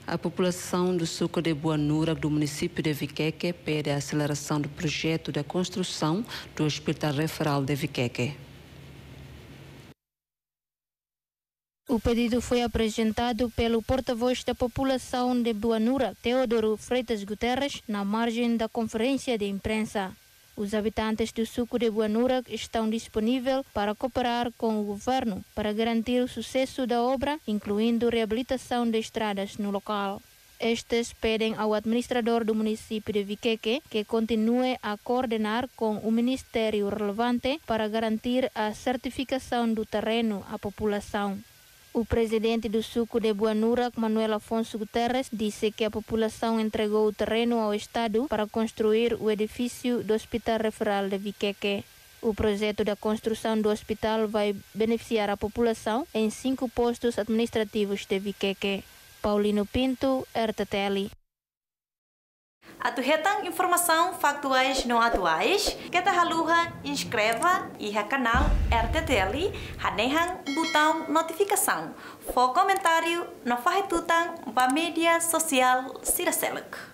A população do suco de Buanura, do município de Viqueque, pede a aceleração do projeto de construção do Hospital Referral de Viqueque. O pedido foi apresentado pelo porta-voz da população de Buanura, Teodoro Freitas Guterres, na margem da conferência de imprensa. Os habitantes do suco de Buanura estão disponíveis para cooperar com o governo para garantir o sucesso da obra, incluindo reabilitação de estradas no local. Estes pedem ao administrador do município de Viqueque que continue a coordenar com o ministério relevante para garantir a certificação do terreno à população. O presidente do suco de Buanura, Manuel Afonso Guterres, disse que a população entregou o terreno ao Estado para construir o edifício do Hospital Referral de Viqueque. O projeto da construção do hospital vai beneficiar a população em 5 postos administrativos de Viqueque. Paulino Pinto, RTTL. Atuhetan informação factuais não atuais, kita haluha inscreva e o canal RTTL, hanehan botão notificação, for comentário no farretutan para mídia social Siraseluk.